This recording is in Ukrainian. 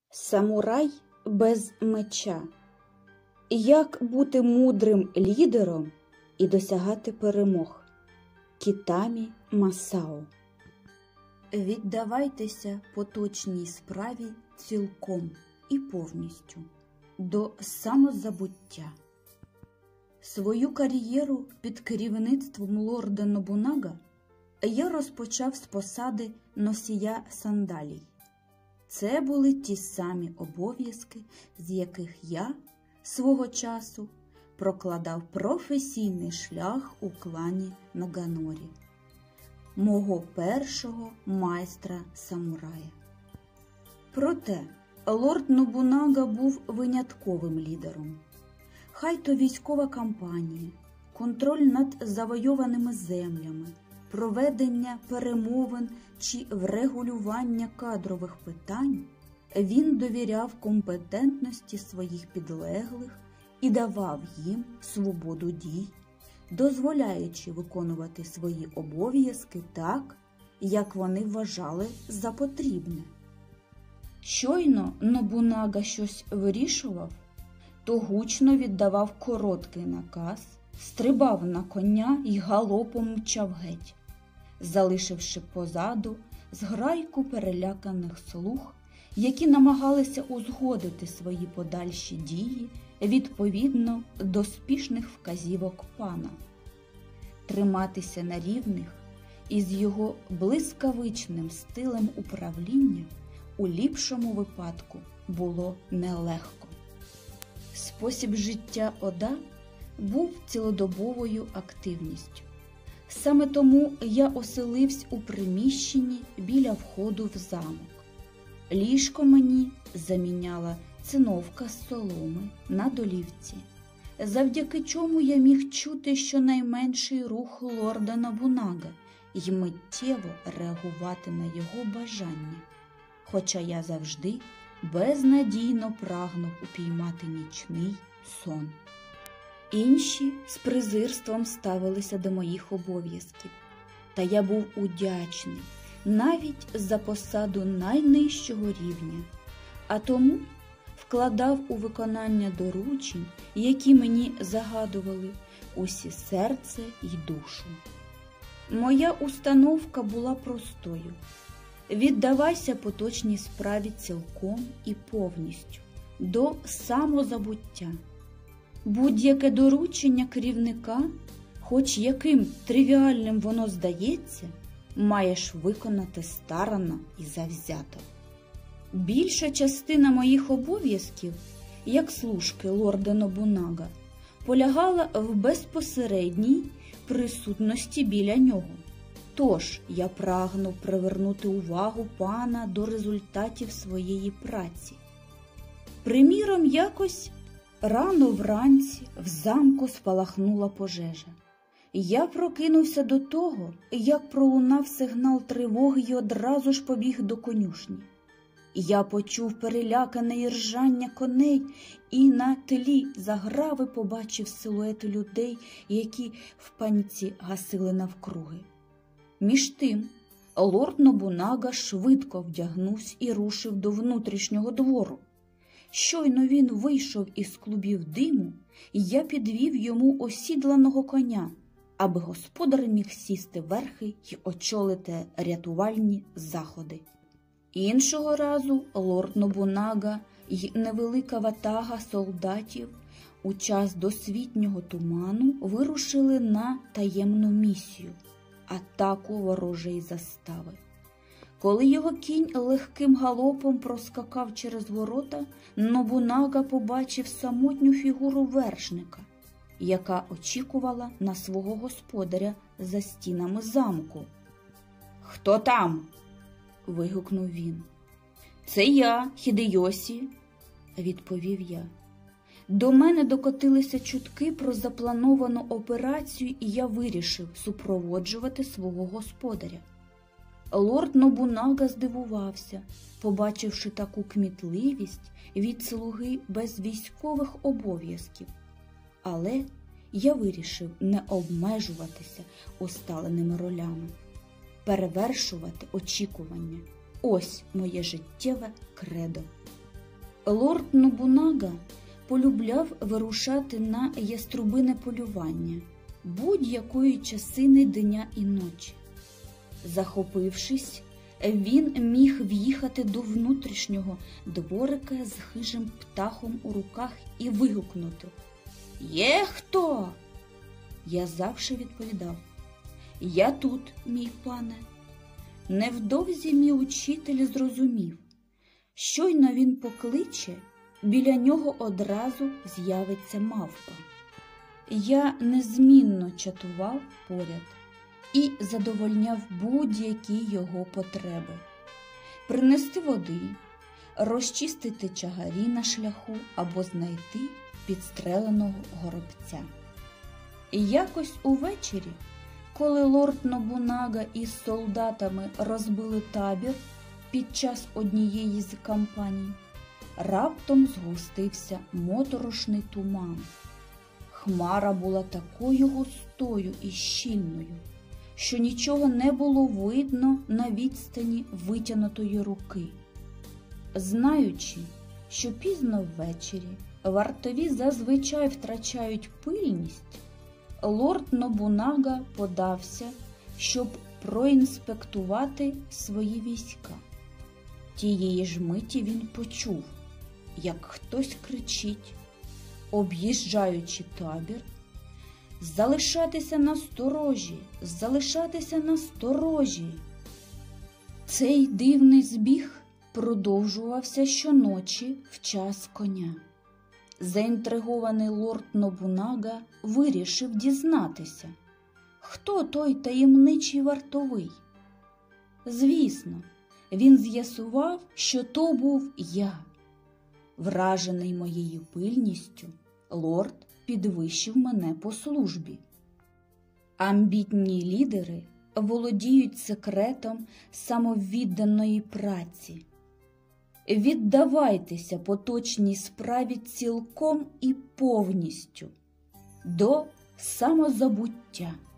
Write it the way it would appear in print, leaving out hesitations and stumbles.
Самурай без меча. Як бути мудрим лідером і досягати перемог? Кітамі Масао. Віддавайтеся поточній справі цілком і повністю, до самозабуття. Свою кар'єру під керівництвом лорда Нобунага я розпочав з посади носія сандалій. Це були ті самі обов'язки, з яких я свого часу прокладав професійний шлях у клані Наганорі, мого першого майстра-самурая. Проте лорд Нобунага був винятковим лідером. Хай то військова кампанія, контроль над завойованими землями, проведення перемовин чи врегулювання кадрових питань, він довіряв компетентності своїх підлеглих і давав їм свободу дій, дозволяючи виконувати свої обов'язки так, як вони вважали за потрібне. Щойно Нобунага щось вирішував, то гучно віддавав короткий наказ, стрибав на коня й галопом мчав геть, залишивши позаду зграйку переляканих слуг, які намагалися узгодити свої подальші дії відповідно до спішних вказівок пана. Триматися на рівних із його блискавичним стилем управління у ліпшому випадку було нелегко. Спосіб життя Ода був цілодобовою активністю. Саме тому я оселився у приміщенні біля входу в замок. Ліжко мені заміняла циновка з соломи на долівці, завдяки чому я міг чути щонайменший рух лорда Нобунага й миттєво реагувати на його бажання, хоча я завжди безнадійно прагнув упіймати нічний сон. Інші з презирством ставилися до моїх обов'язків, та я був удячний навіть за посаду найнижчого рівня, а тому вкладав у виконання доручень, які мені загадували, усі серце й душу. Моя установка була простою: віддавайся поточній справі цілком і повністю, до самозабуття. Будь-яке доручення керівника, хоч яким тривіальним воно здається, маєш виконати старанно і завзято. Більша частина моїх обов'язків, як служки лорда Нобунага, полягала в безпосередній присутності біля нього. Тож я прагнув привернути увагу пана до результатів своєї праці. Приміром, якось рано вранці в замку спалахнула пожежа. Я прокинувся до того, як пролунав сигнал тривоги й одразу ж побіг до конюшні. Я почув перелякане іржання коней і на тлі заграви побачив силуети людей, які в паніці гасили навкруги. Між тим лорд Нобунага швидко вдягнувся і рушив до внутрішнього двору. Щойно він вийшов із клубів диму, я підвів йому осідланого коня, аби господар міг сісти верхи й очолити рятувальні заходи. Іншого разу лорд Нобунага й невелика ватага солдатів у час досвітнього туману вирушили на таємну місію – атаку ворожої застави. Коли його кінь легким галопом проскакав через ворота, Нобунага побачив самотню фігуру вершника, яка очікувала на свого господаря за стінами замку. «Хто там?» – вигукнув він. «Це я, Хідейосі», – відповів я. До мене докотилися чутки про заплановану операцію, і я вирішив супроводжувати свого господаря. Лорд Нобунага здивувався, побачивши таку кмітливість від слуги без військових обов'язків. Але я вирішив не обмежуватися усталеними ролями. перевершувати очікування. Ось моє життєве кредо. Лорд Нобунага полюбляв вирушати на яструбине полювання будь-якої часини дня і ночі. Захопившись, він міг в'їхати до внутрішнього дворика з хижим птахом у руках і вигукнути: «Є хто?». Я завжди відповідав: «Я тут, мій пане». Невдовзі мій учитель зрозумів: щойно він покличе, біля нього одразу з'явиться мавпа. Я незмінно чатував поряд і задовольняв будь-які його потреби. Принести води, розчистити чагарі на шляху або знайти підстреленого горобця. І якось увечері, коли лорд Нобунага із солдатами розбили табір під час однієї з кампаній, раптом згустився моторошний туман. Хмара була такою густою і щільною, що нічого не було видно на відстані витягнутої руки. Знаючи, що пізно ввечері вартові зазвичай втрачають пильність, лорд Нобунага подався, щоб проінспектувати свої війська. Тієї ж миті він почув, як хтось кричить, об'їжджаючи табір: «Залишатися насторожі! Залишатися насторожі!». Цей дивний збіг продовжувався щоночі в час коня. Заінтригований лорд Нобунага вирішив дізнатися, хто той таємничий вартовий. Звісно, він з'ясував, що то був я. Вражений моєю пильністю, лорд підвищив мене по службі. Амбітні лідери володіють секретом самовідданої праці. Віддавайтеся поточній справі цілком і повністю, до самозабуття.